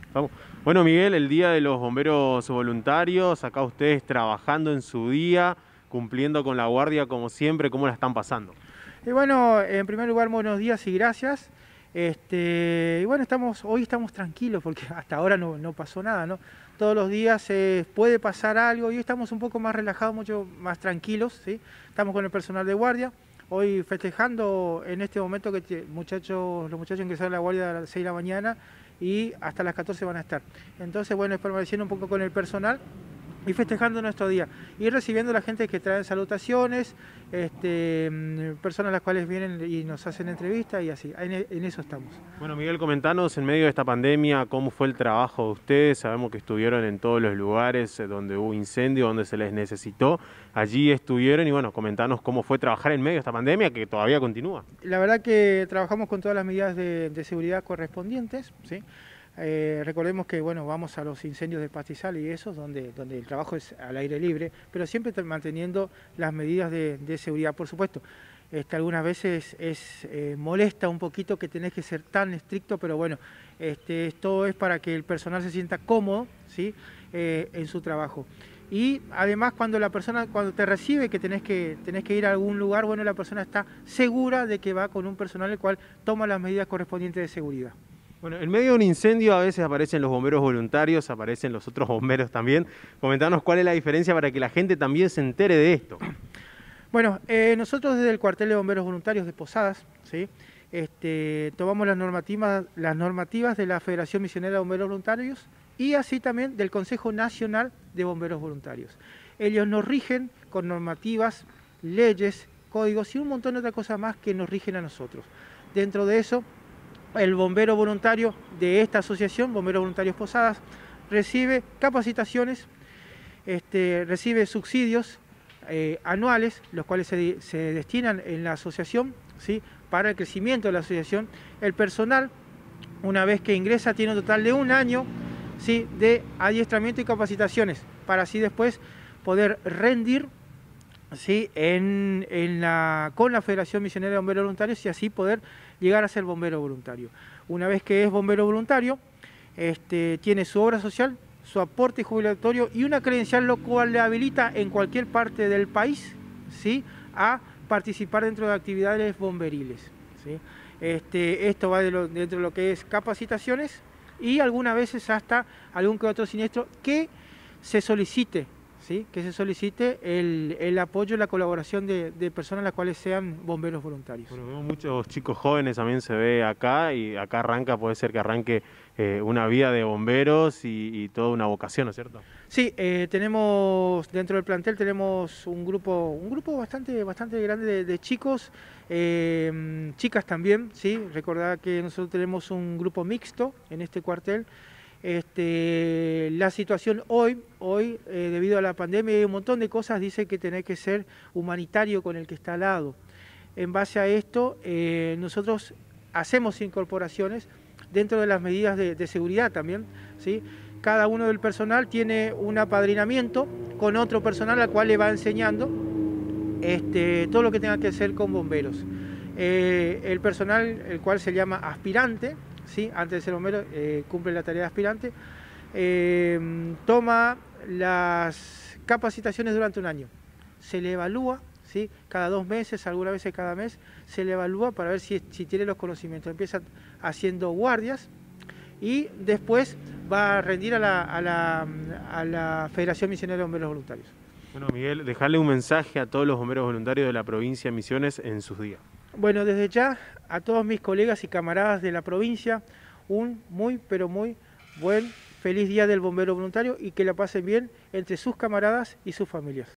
Vamos. Bueno, Miguel, el Día de los Bomberos Voluntarios, acá ustedes trabajando en su día, cumpliendo con la guardia como siempre, ¿cómo la están pasando? Y bueno, en primer lugar, buenos días y gracias. Y bueno, hoy estamos tranquilos porque hasta ahora no pasó nada, ¿no? Todos los días puede pasar algo y hoy estamos un poco más relajados, mucho más tranquilos, ¿sí? Estamos con el personal de guardia, hoy festejando en este momento que los muchachos ingresaron a la guardia a las 6 de la mañana y hasta las 14 van a estar. Entonces, bueno, es permaneciendo un poco con el personal y festejando nuestro día y recibiendo a la gente que traen salutaciones, personas las cuales vienen y nos hacen entrevistas y así, en eso estamos. Bueno, Miguel, comentanos en medio de esta pandemia cómo fue el trabajo de ustedes. Sabemos que estuvieron en todos los lugares donde hubo incendio, donde se les necesitó. Allí estuvieron y bueno, comentanos cómo fue trabajar en medio de esta pandemia que todavía continúa. La verdad que trabajamos con todas las medidas de seguridad correspondientes, ¿sí? Recordemos que bueno, vamos a los incendios de pastizal y esos donde el trabajo es al aire libre, pero siempre manteniendo las medidas de seguridad, por supuesto. Algunas veces molesta un poquito que tenés que ser tan estricto, pero bueno, esto es para que el personal se sienta cómodo, ¿sí? En su trabajo. Y además cuando cuando te recibe que tenés que ir a algún lugar, bueno, la persona está segura de que va con un personal el cual toma las medidas correspondientes de seguridad. Bueno, en medio de un incendio a veces aparecen los bomberos voluntarios, aparecen los otros bomberos también. Comentanos cuál es la diferencia para que la gente también se entere de esto. Bueno, nosotros desde el cuartel de bomberos voluntarios de Posadas, ¿sí? Tomamos las normativas de la Federación Misionera de Bomberos Voluntarios y así también del Consejo Nacional de Bomberos Voluntarios. Ellos nos rigen con normativas, leyes, códigos y un montón de otras cosas más que nos rigen a nosotros. Dentro de eso, el bombero voluntario de esta asociación, Bomberos Voluntarios Posadas, recibe capacitaciones, recibe subsidios anuales, los cuales se destinan en la asociación, ¿sí? Para el crecimiento de la asociación. El personal, una vez que ingresa, tiene un total de un año, ¿sí? De adiestramiento y capacitaciones, para así después poder rendir, ¿sí? Con la Federación Misionera de Bomberos Voluntarios y así poder llegar a ser bombero voluntario. Una vez que es bombero voluntario, tiene su obra social, su aporte jubilatorio y una credencial lo cual le habilita en cualquier parte del país, ¿sí? A participar dentro de actividades bomberiles, ¿sí? Esto va dentro de lo que es capacitaciones y algunas veces hasta algún que otro siniestro que se solicite, ¿sí? Que se solicite el apoyo y la colaboración de personas las cuales sean bomberos voluntarios. Bueno, vemos muchos chicos jóvenes también se ve acá y acá arranca, puede ser que arranque una vida de bomberos y toda una vocación, ¿no es cierto? Sí, tenemos dentro del plantel tenemos un grupo bastante grande de chicos, chicas también, sí. Recordad que nosotros tenemos un grupo mixto en este cuartel. La situación hoy debido a la pandemia y un montón de cosas, dice que tenés que ser humanitario con el que está al lado. En base a esto, nosotros hacemos incorporaciones dentro de las medidas de seguridad también, ¿sí? Cada uno del personal tiene un apadrinamiento con otro personal al cual le va enseñando todo lo que tenga que hacer con bomberos. El personal, el cual se llama aspirante, ¿sí? Antes de ser bombero, cumple la tarea de aspirante, toma las capacitaciones durante un año. Se le evalúa, ¿sí? Cada 2 meses, algunas veces cada mes, se le evalúa para ver si tiene los conocimientos. Empieza haciendo guardias y después va a rendir a la Federación Misionera de Bomberos Voluntarios. Bueno, Miguel, dejarle un mensaje a todos los bomberos voluntarios de la provincia de Misiones en sus días. Bueno, desde ya a todos mis colegas y camaradas de la provincia, un muy, pero muy feliz día del bombero voluntario y que la pasen bien entre sus camaradas y sus familias.